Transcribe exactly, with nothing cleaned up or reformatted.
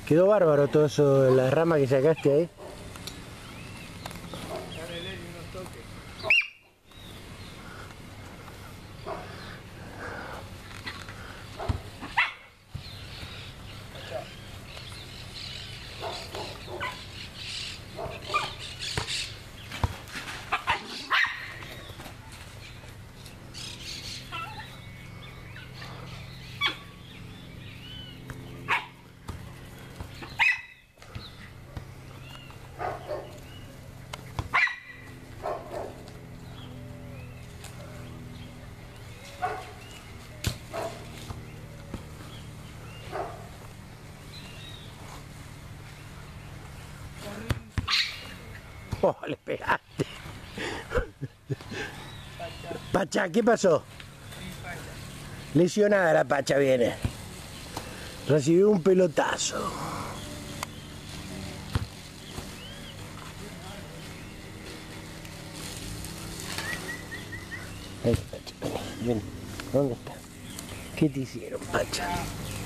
Quedó bárbaro todo eso, la rama que sacaste ahí. Oh, le pegaste. Pacha, ¿qué pasó? Lesionada la Pacha viene. Recibió un pelotazo. Ahí, Pacha, ven, ven. ¿Dónde está? ¿Qué te hicieron, Pacha?